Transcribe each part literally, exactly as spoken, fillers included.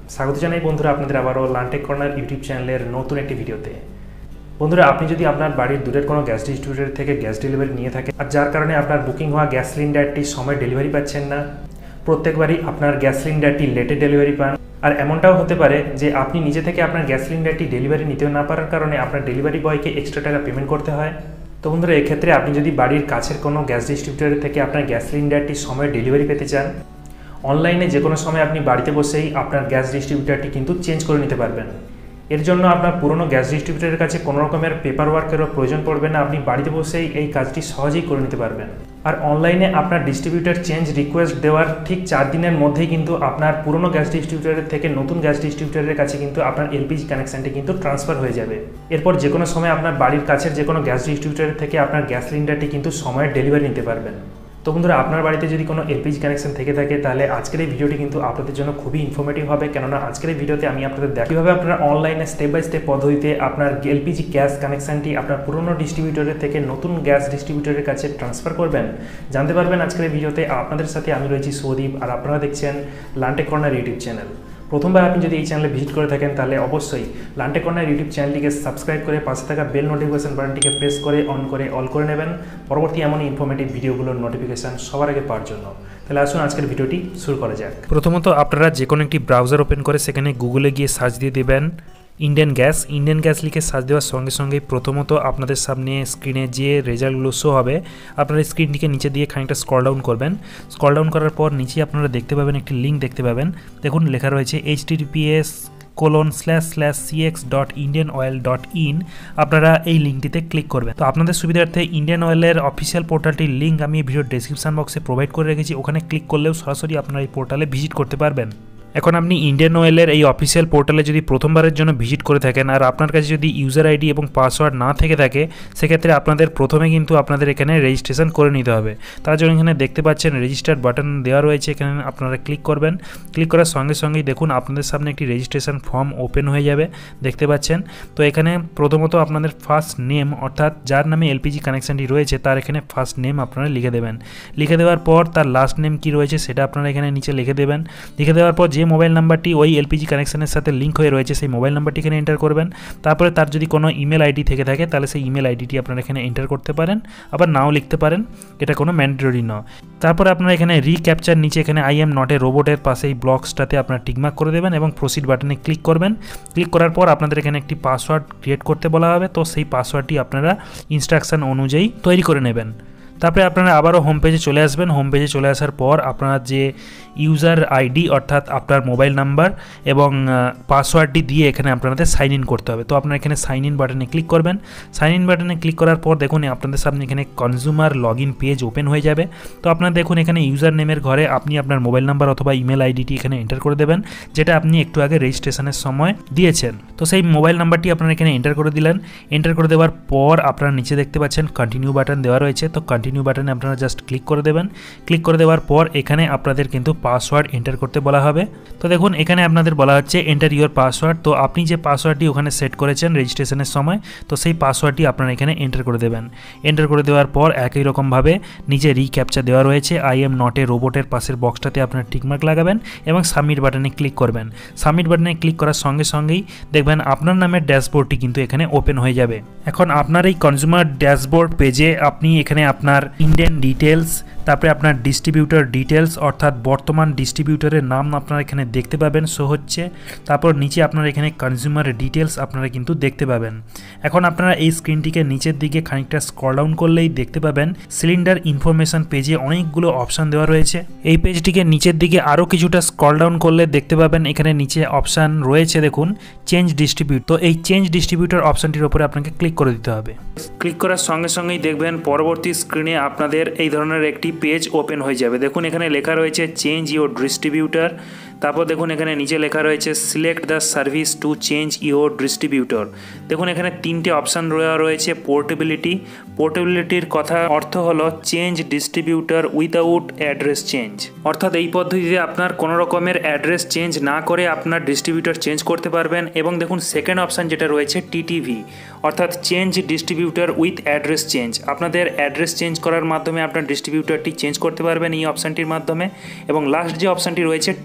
স্বাগত জানাই বন্ধুরা আপনাদের আবারও লানটেক কর্নার ইউটিউব চ্যানেলের নতুন একটি ভিডিওতে। বন্ধুরা, আপনি যদি আপনার বাড়ির দূরের কোনো গ্যাস ডিস্ট্রিবিউটর থেকে গ্যাস ডেলিভারি নিয়ে থাকেন আর যার কারণে আপনার বুকিং হওয়া গ্যাস সিলিন্ডারটি সময় ডেলিভারি পাচ্ছেন না, প্রত্যেকবারই আপনার গ্যাস সিলিন্ডারটি লেটে ডেলিভারি পান, আর এমনটাও হতে পারে যে আপনি নিজে থেকে আপনার গ্যাস সিলিন্ডারটি ডেলিভারি নিতে না পারার কারণে আপনার ডেলিভারি বয়কে এক্সট্রা টাকা পেমেন্ট করতে হয়। তো বন্ধুরা, এক্ষেত্রে আপনি যদি বাড়ির কাছের কোনো গ্যাস ডিস্ট্রিবিউটর থেকে আপনার গ্যাস সিলিন্ডারটি সময় ডেলিভারি পেতে চান, অনলাইনে যে কোনো সময় আপনি বাড়িতে বসেই আপনার গ্যাস ডিস্ট্রিবিউটারটি কিন্তু চেঞ্জ করে নিতে পারবেন। এর জন্য আপনার পুরনো গ্যাস ডিস্ট্রিবিউটারের কাছে কোনো রকমের পেপার ওয়ার্কেরও প্রয়োজন পড়বে না, আপনি বাড়িতে বসেই এই কাজটি সহজেই করে নিতে পারবেন। আর অনলাইনে আপনার ডিস্ট্রিবিউটার চেঞ্জ রিকোয়েস্ট দেওয়ার ঠিক চার দিনের মধ্যেই কিন্তু আপনার পুরনো গ্যাস ডিস্ট্রিবিউটারের থেকে নতুন গ্যাস ডিস্ট্রিবিউটারের কাছে কিন্তু আপনার এলপিজি কানেকশানটি কিন্তু ট্রান্সফার হয়ে যাবে। এরপর যে কোনো সময় আপনার বাড়ির কাছের যে কোনো গ্যাস ডিস্ট্রিবিউটারের থেকে আপনার গ্যাস সিলিন্ডারটি কিন্তু সময়ের ডেলিভারি নিতে পারবেন। তো বন্ধুরা, আপনার বাড়িতে যদি কোনো এলপিজি কানেকশন থেকে থাকে তাহলে আজকের এই ভিডিওটি কিন্তু আপনাদের জন্য খুবই ইনফরমেটিভ হবে, কেননা আজকের এই ভিডিওতে আমি আপনাদের দেখাই কীভাবে আপনারা অনলাইনে স্টেপ বাই স্টেপ পদ্ধতিতে আপনার এলপিজি গ্যাস কানেকশনটি আপনার পুরনো ডিস্ট্রিবিউটরের থেকে নতুন গ্যাস ডিস্ট্রিবিউটরের কাছে ট্রান্সফার করবেন জানতে পারবেন আজকের এই ভিডিওতে। আপনাদের সাথে আমি রয়েছি সৌদীপ, আর আপনারা দেখছেন লানটেক কর্নার ইউটিউব চ্যানেল। প্রথমবার আপনি যদি এই চ্যানেলে ভিজিট করে থাকেন তাহলে অবশ্যই লানটেক কর্নার ইউটিউব চ্যানেলটিকে সাবস্ক্রাইব করে পাশে থাকা বেল নোটিফিকেশন বাটনটিকে প্রেস করে অন করে অল করে নেবেন পরবর্তী এমনই ইনফরমেটিভ ভিডিওগুলোর নোটিফিকেশান সবার আগে পাওয়ার জন্য। তাহলে আসুন আজকের ভিডিওটি শুরু করা যাক। প্রথমত আপনারা যে কোনো একটি ব্রাউজার ওপেন করে সেখানে গুগলে গিয়ে সার্চ দিয়ে দেবেন ইন্ডিয়ান গ্যাস। ইন্ডিয়ান গ্যাস লিখে সার্চ দেওয়ার সঙ্গে সঙ্গে প্রথমত আপনাদের সামনে স্ক্রিনে যে রেজাল্টগুলো শো হবে, আপনারা স্ক্রিনটিকে নিচে দিয়ে খানিকটা স্ক্রল ডাউন করবেন। স্ক্রল ডাউন করার পর নিচে আপনারা দেখতে পাবেন একটি লিঙ্ক দেখতে পাবেন। দেখুন লেখা রয়েছে H T T P S colon slash slash CX dot Indian oil dot in. আপনারা এই লিঙ্কটিতে ক্লিক করবেন। তো আপনাদের সুবিধার্থে ইন্ডিয়ান অয়েলের অফিসিয়াল পোর্টালটির লিঙ্ক আমি ভিডিওর ডেসক্রিপশন বক্সে প্রোভাইড করে রেখেছি, ওখানে ক্লিক করলেও সরাসরি আপনারা এই পোর্টালে ভিজিট করতে পারবেন। এখন আপনি ইন্ডিয়ান অয়েলের এই অফিসিয়াল পোর্টালে যদি প্রথমবারের জন্য ভিজিট করে থাকেন আর আপনার কাছে যদি ইউজার আইডি এবং পাসওয়ার্ড না থেকে থাকে, সেক্ষেত্রে আপনাদের প্রথমে কিন্তু আপনাদের এখানে রেজিস্ট্রেশন করে নিতে হবে। তার জন্য এখানে দেখতে পাচ্ছেন রেজিস্টার বাটন দেওয়া রয়েছে, এখানে আপনারা ক্লিক করবেন। ক্লিক করার সঙ্গে সঙ্গেই দেখুন আপনাদের সামনে একটি রেজিস্ট্রেশন ফর্ম ওপেন হয়ে যাবে, দেখতে পাচ্ছেন। তো এখানে প্রথমত আপনাদের ফার্স্ট নেম, অর্থাৎ যার নামে এলপিজি কানেকশানটি রয়েছে তার এখানে ফার্স্ট নেম আপনারা লিখে দেবেন। লিখে দেওয়ার পর তার লাস্ট নেম কী রয়েছে সেটা আপনারা এখানে নিচে লিখে দেবেন। লিখে দেওয়ার পর যে মোবাইল নাম্বারটি ওই এলপিজি কানেকশনের সাথে লিঙ্ক হয়ে রয়েছে সেই মোবাইল নাম্বারটি এখানে এন্টার করবেন। তারপরে তার যদি কোনো ইমেল আইডি থেকে থাকে তাহলে সেই ইমেল আইডিটি আপনারা এখানে এন্টার করতে পারেন, আবার নাও লিখতে পারেন, এটা কোনো ম্যান্ডেটরি নয়। তারপরে আপনারা এখানে রিক্যাপচার নিচে এখানে আই এম নট এ রোবটের পাশে এই ব্লকসটাতে আপনারা টিকমার্ক করে দেবেন এবং প্রসিড বাটনে ক্লিক করবেন। ক্লিক করার পর আপনাদের এখানে একটি পাসওয়ার্ড ক্রিয়েট করতে বলা হবে, তো সেই পাসওয়ার্ডটি আপনারা ইনস্ট্রাকশন অনুযায়ী তৈরি করে নেবেন। তারপরে আপনারা আবারও হোম পেজে চলে আসবেন। হোম পেজে চলে আসার পর আপনারা যে ইউজার আইডি অর্থাৎ আপনার মোবাইল নাম্বার এবং পাসওয়ার্ডটি দিয়ে এখানে আপনাদের সাইন ইন করতে হবে। তো আপনারা এখানে সাইন ইন বাটনে ক্লিক করবেন। সাইন ইন বাটনে ক্লিক করার পর দেখুন আপনাদের সামনে এখানে consumer log in page open হয়ে যাবে। তো আপনারা দেখুন এখানে ইউজার নেমের ঘরে আপনি আপনার মোবাইল নাম্বার অথবা ইমেল আইডিটি এখানে এন্টার করে দেবেন, যেটা আপনি একটু আগে রেজিস্ট্রেশনের সময় দিয়েছেন। তো সেই মোবাইল নাম্বারটি আপনারা এখানে এন্টার করে দিলেন। এন্টার করে দেওয়ার পর আপনারা নিচে দেখতে পাচ্ছেন কন্টিনিউ বাটন দেওয়া রয়েছে, তো কন্টিনিউ বাটনে আপনারা জাস্ট ক্লিক করে দেবেন। ক্লিক করে দেওয়ার পর এখানে আপনাদের কিন্তু পাসওয়ার্ড এন্টার করতে বলা হবে। তো দেখুন এখানে আপনাদের বলা হচ্ছে এন্টার ইউর পাসওয়ার্ড। তো আপনি যে পাসওয়ার্ডটি ওখানে সেট করেছেন রেজিস্ট্রেশনের সময়, তো সেই পাসওয়ার্ডটি আপনারা এখানে এন্টার করে দেবেন। এন্টার করে দেওয়ার পর একই রকমভাবে নিচে রিক্যাপচা দেওয়া রয়েছে আই এম নট এ রোবটের পাশের বক্সটাতে আপনার টিকমার্ক লাগাবেন এবং সাবমিট বাটনে ক্লিক করবেন। সাবমিট বাটনে ক্লিক করার সঙ্গে সঙ্গেই দেখবেন আপনার নামের ড্যাশবোর্ডটি কিন্তু এখানে ওপেন হয়ে যাবে। এখন আপনার এই কনজিউমার ড্যাশবোর্ড পেজে আপনি এখানে আপনার ইন্ডিয়ান ডিটেলস, তারপরে আপনার ডিস্ট্রিবিউটর ডিটেলস অর্থাৎ বর্তমান ডিস্ট্রিবিউটরের নাম আপনারা এখানে দেখতে পাবেন শো হচ্ছে। তারপর নিচে আপনারা এখানে কনজিউমার ডিটেলস আপনারা কিন্তু দেখতে পাবেন। এখন আপনারা এই স্ক্রিনটিকে নিচের দিকে খানিকটা স্ক্রল ডাউন করলেই দেখতে পাবেন সিলিন্ডার ইনফরমেশন পেজে অনেকগুলো অপশান দেওয়া রয়েছে। এই পেজটিকে নিচের দিকে আরও কিছুটা স্ক্রল ডাউন করলে দেখতে পাবেন এখানে নিচে অপশান রয়েছে দেখুন চেঞ্জ ডিস্ট্রিবিউট। তো এই চেঞ্জ ডিস্ট্রিবিউটর অপশানটির উপরে আপনাকে ক্লিক করে দিতে হবে। ক্লিক করার সঙ্গে সঙ্গেই দেখবেন পরবর্তী স্ক্রিনে আপনাদের এই ধরনের একটি পেজ ওপেন হয়ে যাবে। দেখুন এখানে লেখা রয়েছে চেঞ্জ ইউর ডিস্ট্রিবিউটর। তারপর দেখুন এখানে নিচে লেখা রয়েছে select the service to change your distributor. দেখুন এখানে তিনটে অপশান রয়েছে। পোর্টেবিলিটি, পোর্টেবিলিটির কথা অর্থ হলো change distributor without address change, অর্থাৎ এই পদ্ধতিতে আপনার কোনো রকমের অ্যাড্রেস চেঞ্জ না করে আপনার ডিস্ট্রিবিউটর চেঞ্জ করতে পারবেন। এবং দেখুন সেকেন্ড অপশান যেটা রয়েছে টিটিভি, অর্থাৎ change distributor with address change. আপনাদের অ্যাড্রেস চেঞ্জ করার মাধ্যমে আপনার ডিস্ট্রিবিউটরটি চেঞ্জ করতে পারবেন এই অপশানটির মাধ্যমে। এবং লাস্ট যে অপশানটি রয়েছে টিভি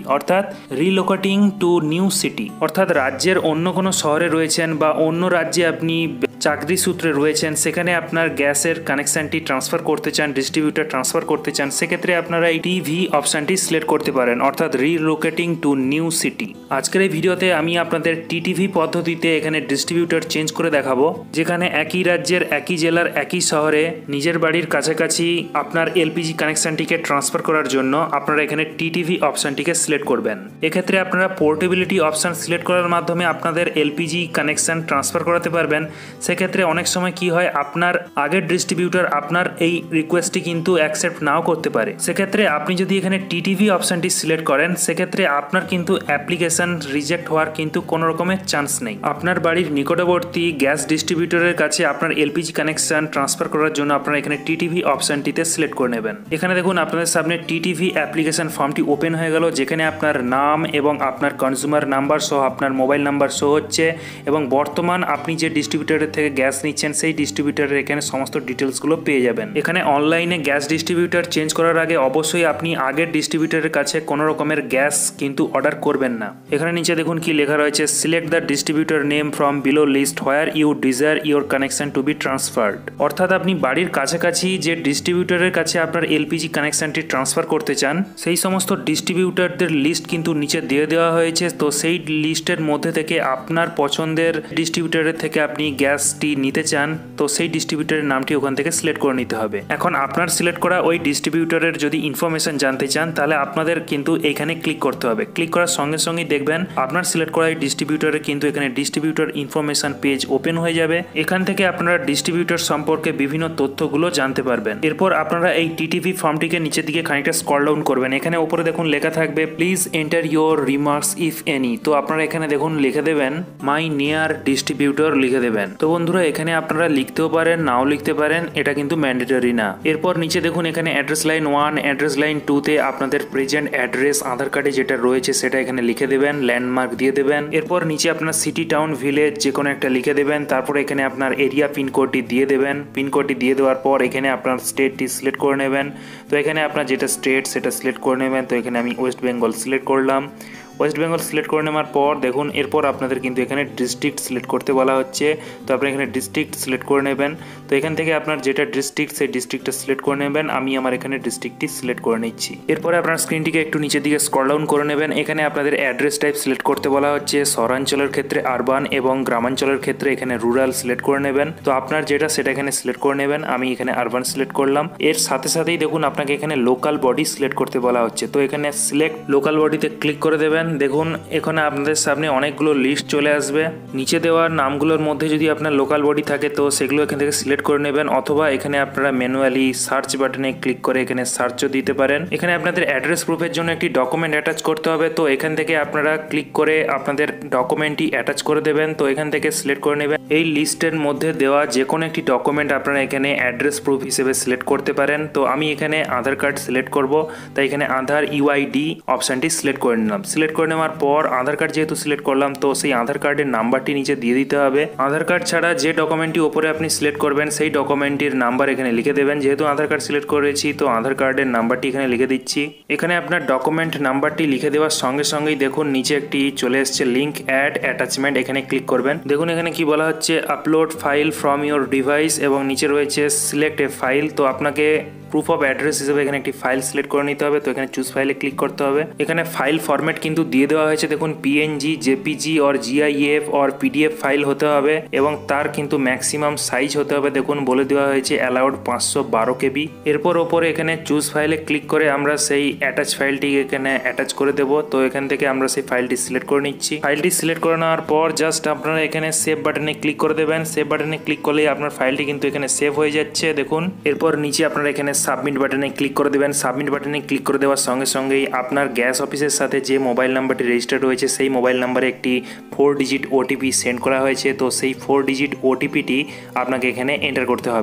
অর্থাৎ রিলোকেটিং টু নিউ সিটি, অর্থাৎ রাজ্যের অন্য কোনো শহরে রয়েছেন বা অন্য রাজ্যে আপনি চাকরি সূত্রে রয়েছেন, সেখানে আপনার গ্যাসের কানেকশানটি ট্রান্সফার করতে চান, ডিস্ট্রিবিউটার ট্রান্সফার করতে চান, সেক্ষেত্রে আপনারা এই টিভি অপশানটি সিলেক্ট করতে পারেন, অর্থাৎ রিলোকেটিং টু নিউ সিটি। আজকের এই ভিডিওতে আমি আপনাদের টিটিভি পদ্ধতিতে এখানে ডিস্ট্রিবিউটার চেঞ্জ করে দেখাবো, যেখানে একই রাজ্যের একই জেলার একই শহরে নিজের বাড়ির কাছাকাছি আপনার এলপিজি কানেকশানটিকে ট্রান্সফার করার জন্য আপনারা এখানে টিটিভি অপশানটিকে সিলেক্ট করবেন। এক্ষেত্রে আপনারা পোর্টেবিলিটি অপশান সিলেক্ট করার মাধ্যমে আপনাদের এলপিজি কানেকশান ট্রান্সফার করাতে পারবেন। সেক্ষেত্রে অনেক সময় কি হয়, আপনার আগের ডিস্ট্রিবিউটার আপনার এই রিকোয়েস্টটি কিন্তু অ্যাকসেপ্ট নাও করতে পারে। সেক্ষেত্রে আপনি যদি এখানে টিটিভি অপশানটি সিলেক্ট করেন, সেক্ষেত্রে আপনার কিন্তু অ্যাপ্লিকেশন রিজেক্ট হওয়ার কিন্তু কোনো রকমের চান্স নেই। আপনার বাড়ির নিকটবর্তী গ্যাস ডিস্ট্রিবিউটরের কাছে আপনার এলপিজি কানেকশন ট্রান্সফার করার জন্য আপনারা এখানে টিটিভি অপশানটিতে সিলেক্ট করে নেবেন। এখানে দেখুন আপনাদের সামনে টিটিভি অ্যাপ্লিকেশন ফর্মটি ওপেন হয়ে গেল, যেখানে আপনার নাম এবং আপনার কনজিউমার নাম্বার সহ আপনার মোবাইল নাম্বার শো হচ্ছে এবং বর্তমান আপনি যে ডিস্ট্রিবিউটরের থেকে গ্যাস নিচ্ছেন সেই ডিস্ট্রিবিউটারের এখানে সমস্ত ডিটেলসগুলো পেয়ে যাবেন। এখানে অনলাইনে গ্যাস ডিস্ট্রিবিউটার চেঞ্জ করার আগে অবশ্যই আপনি আগের ডিস্ট্রিবিউটারের কাছে কোনো রকমের গ্যাস কিন্তু অর্ডার করবেন না। এখানে নিচে দেখুন কি লেখা রয়েছে, select the distributor name from below list where you desire your connection to be transferred. অর্থাৎ আপনি বাড়ির কাছাকাছি যে ডিস্ট্রিবিউটারের কাছে আপনার এলপিজি কানেকশনটি ট্রান্সফার করতে চান, সেই সমস্ত ডিস্ট্রিবিউটারদের লিস্ট কিন্তু নিচে দিয়ে দেওয়া হয়েছে। তো সেই লিস্টের মধ্যে থেকে আপনার পছন্দের ডিস্ট্রিবিউটারের থেকে আপনি গ্যাসটি নিতে চান, তো সেই ডিস্ট্রিবিউটারের নামটি ওখান থেকে সিলেক্ট করে নিতে হবে। এখন আপনার সিলেক্ট করা ওই ডিস্ট্রিবিউটারের যদি ইনফরমেশন জানতে চান, তাহলে আপনাদের কিন্তু এইখানে ক্লিক করতে হবে। ক্লিক করার সঙ্গে সঙ্গেই দেখবেন আপনার সিলেক্ট করা এই ডিস্ট্রিবিউটারে কিন্তু এখানে ডিস্ট্রিবিউটার ইনফরমেশন পেজ ওপেন হয়ে যাবে। এখান থেকে আপনারা ডিস্ট্রিবিউটার সম্পর্কে বিভিন্ন তথ্যগুলো জানতে পারবেন। এরপর আপনারা এই টিটিভি ফর্মটিকে নিচের দিকে খানিকটা স্ক্রল ডাউন করবেন। এখানে উপরে দেখুন লেখা থাকবে please enter your remarks if any. তো আপনারা এখানে দেখুন লিখে দেবেন মাই নিয়ার ডিস্ট্রিবিউটর লিখে দেবেন। তো বন্ধুরা এখানে আপনারা লিখতেও পারেন, নাও লিখতে পারেন, এটা কিন্তু ম্যান্ডেটরি না। এরপর নিচে দেখুন এখানে address line one, address line two তে আপনাদের প্রেজেন্ট অ্যাড্রেস আধার কার্ডে যেটা রয়েছে সেটা এখানে লিখে দেবেন, ল্যান্ডমার্ক দিয়ে দেবেন। এরপর নিচে আপনার সিটি, টাউন, ভিলেজ যে কোনো একটা লিখে দেবেন। তারপর এখানে আপনার এরিয়া পিনকোডটি দিয়ে দেবেন। পিনকোডটি দিয়ে দেওয়ার পর এখানে আপনার স্টেটটি সিলেক্ট করে নেবেন। তো এখানে আপনার যেটা স্টেট সেটা সিলেক্ট করে নেবেন। তো এখানে আমি ওয়েস্ট বেঙ্গল সিলেক্ট করলাম। ওয়েস্ট বেঙ্গল সিলেক্ট করে নেওয়ার পর দেখুন এরপর আপনাদের কিন্তু এখানে ডিস্ট্রিক্ট সিলেক্ট করতে বলা হচ্ছে। তো আপনি এখানে ডিস্ট্রিক্ট সিলেক্ট করে নেবেন। তো এখান থেকে আপনার যেটা ডিস্ট্রিক্ট সেই ডিস্ট্রিক্টটা সিলেক্ট করে নেবেন। আমি আমার এখানে ডিস্ট্রিক্টটি সিলেক্ট করে নিচ্ছি। এরপরে আপনার স্ক্রিনটিকে একটু নিচের দিকে স্ক্রল ডাউন করে নেবেন। এখানে আপনাদের অ্যাড্রেস টাইপ সিলেক্ট করতে বলা হচ্ছে। শহরাঞ্চলের ক্ষেত্রে আরবান এবং গ্রামাঞ্চলের ক্ষেত্রে এখানে রুরাল সিলেক্ট করে নেবেন। তো আপনার যেটা সেটা এখানে সিলেক্ট করে নেবেন। আমি এখানে আরবান সিলেক্ট করলাম। এর সাথে সাথেই দেখুন আপনাকে এখানে লোকাল বডি সিলেক্ট করতে বলা হচ্ছে। তো এখানে সিলেক্ট লোকাল বডিতে ক্লিক করে দেবেন। দেখুন এখানে আপনাদের সামনে অনেকগুলো লিস্ট চলে আসবে। নিচে দেওয়া নামগুলোর মধ্যে যদি আপনার লোকাল বডি থাকে তো সেগুলো এখান থেকে সিলেক্ট করে নেবেন, অথবা এখানে আপনারা ম্যানুয়ালি সার্চ বাটনে ক্লিক করে এখানে সার্চও দিতে পারেন। এখানে আপনাদের অ্যাড্রেস প্রুফের জন্য একটি ডকুমেন্ট অ্যাটাচ করতে হবে। তো এখান থেকে আপনারা ক্লিক করে আপনাদের ডকুমেন্টটি অ্যাটাচ করে দেবেন। তো এখান থেকে সিলেক্ট করে নেবেন। এই লিস্টের মধ্যে দেওয়া যে কোনো একটি ডকুমেন্ট আপনারা এখানে অ্যাড্রেস প্রুফ হিসেবে সিলেক্ট করতে পারেন। তো আমি এখানে আধার কার্ড সিলেক্ট করব, তাই এখানে আধার ইউআইডি অপশানটি সিলেক্ট করে নিলাম। সিলেক্ট করে নেওয়ার পর আধার কার্ড যেহেতু সিলেক্ট করলাম, তো সেই আধার কার্ডের নাম্বারটি নিচে দিয়ে দিতে হবে। আধার কার্ড ছাড়া যে ডকুমেন্টটি ওপরে আপনি সিলেক্ট করবেন সেই ডকুমেন্টটির নাম্বার এখানে লিখে দেবেন। যেহেতু আধার কার্ড সিলেক্ট করেছি তো আধার কার্ডের নাম্বারটি এখানে লিখে দিচ্ছি। এখানে আপনার ডকুমেন্ট নাম্বারটি লিখে দেওয়ার সঙ্গে সঙ্গেই দেখুন নিচে একটি চলে এসছে লিঙ্ক অ্যাড অ্যাটাচমেন্ট, এখানে ক্লিক করবেন। দেখুন এখানে কি বলা হচ্ছে upload file from your device এবং নিচে রয়েছে সিলেক্ট এ ফাইল। তো আপনাকে প্রুফ অফ অ্যাড্রেস হিসেবে এখানে একটি ফাইল সিলেক্ট করে নিতে হবে। তো এখানে চুজ ফাইলে ক্লিক করতে হবে। এখানে ফাইল ফরম্যাট কিন্তু দিয়ে দেওয়া হয়েছে। দেখুন PNG, JPG or GIF or PDF file হতে হবে এবং তার কিন্তু ম্যাক্সিমাম সাইজ হতে হবে। দেখুন বলে দেওয়া হয়েছে অ্যালাউড পাঁচশো বারো কেবি। এরপর ওপরে এখানে চুজ ফাইলে ক্লিক করে আমরা সেই অ্যাটাচ ফাইলটি এখানে অ্যাটাচ করে দেবো। তো এখান থেকে আমরা সেই ফাইলটি সিলেক্ট করে নিচ্ছি। ফাইলটি সিলেক্ট করে নেওয়ার পর জাস্ট আপনারা এখানে সেভ বাটনে ক্লিক করে দেবেন। সেভ বাটনে ক্লিক করলেই আপনার ফাইলটি কিন্তু এখানে সেভ হয়ে যাচ্ছে। দেখুন এরপর নিচে আপনারা এখানে সাবমিট বাটনে ক্লিক করে দেবেন। সাবমিট বাটনে ক্লিক করে দেওয়ার সঙ্গে সঙ্গেই আপনার গ্যাস অফিসের সাথে যে মোবাইল নাম্বারটি রেজিস্টার্ড হয়েছে সেই মোবাইল নাম্বারে একটি ফোর ডিজিট ওটিপি সেন্ড করা হয়েছে। তো সেই ফোর ডিজিট ওটিপিটি আপনাকে এখানে এন্টার করতে হবে।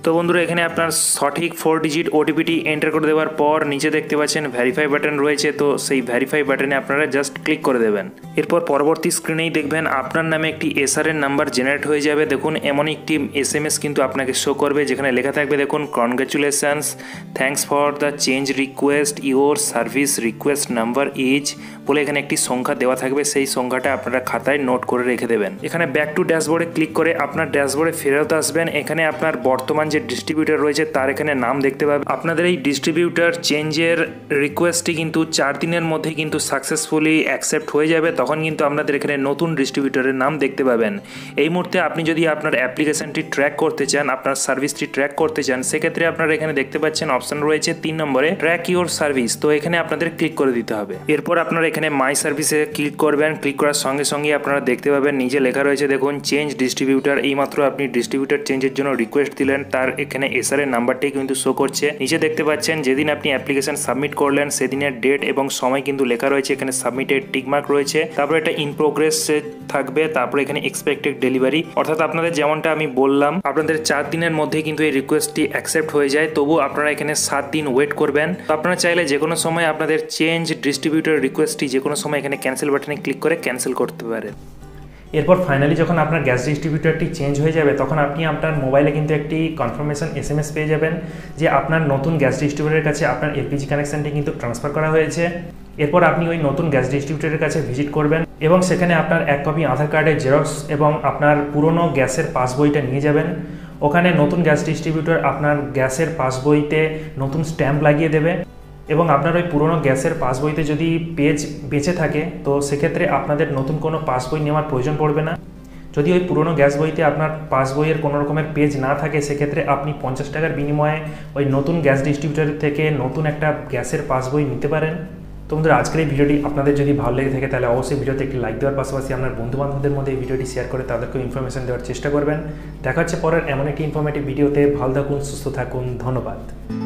তো বন্ধুরা এখানে আপনার সঠিক ফোর ডিজিট ওটিপিটি এন্টার করে দেওয়ার পর নিচে দেখতে পাচ্ছেন ভেরিফাই বাটন রয়েছে, তো সেই ভেরিফাই বাটনে আপনারা জাস্ট ক্লিক করে দেবেন। এরপর পরবর্তী স্ক্রিনেই দেখবেন আপনার নামে একটি এসআর এর নাম্বার জেনারেট হয়ে যাবে। দেখুন এমন একটি এস এম এস কিন্তু আপনাকে শো করবে, যেখানে লেখা থাকবে দেখুন congratulations, thanks for the change request, your service request number is বলে এখানে একটি সংখ্যা দেওয়া থাকবে। সেই সংখ্যাটা আপনারা খাতায় নোট করে রেখে দেবেন। এখানে ব্যাক টু ড্যাশবোর্ডে ক্লিক করে আপনার ড্যাশবোর্ডে ফেরত আসবেন। এখানে আপনার বর্তমান যে ডিস্ট্রিবিউটর রয়েছে তার এখানে নাম দেখতে পাবেন। আপনাদের এই ডিস্ট্রিবিউটর চেঞ্জের রিকোয়েস্টটি কিন্তু চার দিনের মধ্যে কিন্তু সাকসেসফুলি অ্যাকসেপ্ট হয়ে যাবে। তখন কিন্তু আপনাদের এখানে নতুন ডিস্ট্রিবিউটরের নাম দেখতে পাবেন। এই মুহূর্তে আপনি যদি আপনার অ্যাপ্লিকেশনটি ট্র্যাক করতে চান, আপনার সার্ভিসটি ট্র্যাক করতে চান, সেক্ষেত্রে আপনারা এখানে দেখতে পাচ্ছেন অপশন রয়েছে তিন নম্বরে ট্র্যাক ইউর সার্ভিস। তো এখানে আপনাদের ক্লিক করে দিতে হবে। এরপর আপনারা এখানে মাই সার্ভিসে ক্লিক করবেন। ক্লিক করার সঙ্গে সঙ্গে আপনারা দেখতে পাবেন নিচে লেখা রয়েছে দেখুন চেঞ্জ ডিস্ট্রিবিউটর। এইমাত্র আপনি ডিস্ট্রিবিউটর চেঞ্জের জন্য রিকোয়েস্ট দিলেন, তার এখানে এসআর এর নাম্বারটি কিন্তু শো করছে। নিচে দেখতে পাচ্ছেন যেদিন আপনি অ্যাপ্লিকেশন সাবমিট করলেন সেদিনের ডেট এবং সময় কিন্তু লেখা রয়েছে। এখানে সাবমিটেড টিকমার্ক রয়েছে, তারপরে এটা ইন প্রোগ্রেস থাকবে, তারপরে এখানে এক্সপেক্টেড ডেলিভারি। অর্থাৎ আপনাদের যেমনটা আমি বললাম আপনাদের চার দিনের মধ্যে কিন্তু এই রিকোয়েস্টটি অ্যাকসেপ্ট হয়ে যায়, তবু আপনারা এখানে সাত দিন ওয়েট করবেন। তো আপনারা চাইলে যে কোনো সময় আপনাদের চেঞ্জ ডিস্ট্রিবিউটর রিকোয়েস্টটি যে কোনো সময় এখানে ক্যান্সেল বাটনে ক্লিক করে ক্যান্সেল করতে পারেন। এরপর ফাইনালি যখন আপনার গ্যাস ডিস্ট্রিবিউটরটি চেঞ্জ হয়ে যাবে তখন আপনি আপনার মোবাইলে কিন্তু একটি কনফার্মেশন এস এম এস পেয়ে যাবেন যে আপনার নতুন গ্যাস ডিস্ট্রিবিউটরের কাছে আপনার এলপিজি কানেকশনটি কিন্তু ট্রান্সফার করা হয়েছে। এরপর আপনি ওই নতুন গ্যাস ডিস্ট্রিবিউটরের কাছে ভিজিট করবেন এবং সেখানে আপনার এক কপি আধার কার্ডের জেরক্স এবং আপনার পুরনো গ্যাসের পাসবইটা নিয়ে যাবেন। ওখানে নতুন গ্যাস ডিস্ট্রিবিউটর আপনার গ্যাসের পাসবইতে নতুন স্ট্যাম্প লাগিয়ে দেবে এবং আপনার ওই পুরনো গ্যাসের পাসবইতে যদি পেজ বেঁচে থাকে তো সেক্ষেত্রে আপনাদের নতুন কোনো পাসবই নেওয়ার প্রয়োজন পড়বে না। যদি ওই পুরনো গ্যাস বইতে আপনার পাসবইয়ের কোনো রকমের পেজ না থাকে সেক্ষেত্রে আপনি পঞ্চাশ টাকার বিনিময়ে ওই নতুন গ্যাস ডিস্ট্রিবিউটর থেকে নতুন একটা গ্যাসের পাসবই নিতে পারেন। তো বন্ধুরা আজকের এই ভিডিওটি আপনাদের যদি ভালো লেগে থাকে তাহলে অবশ্যই ভিডিওতে একটি লাইক দেওয়ার পাশাপাশি আপনার বন্ধুবান্ধবদের মধ্যে এই ভিডিওটি শেয়ার করে তাদেরকেও ইনফরমেশন দেওয়ার চেষ্টা করবেন। দেখা হচ্ছে পরের এমন একটি ইনফরমেটিভ ভিডিওতে। ভালো থাকুন, সুস্থ থাকুন, ধন্যবাদ।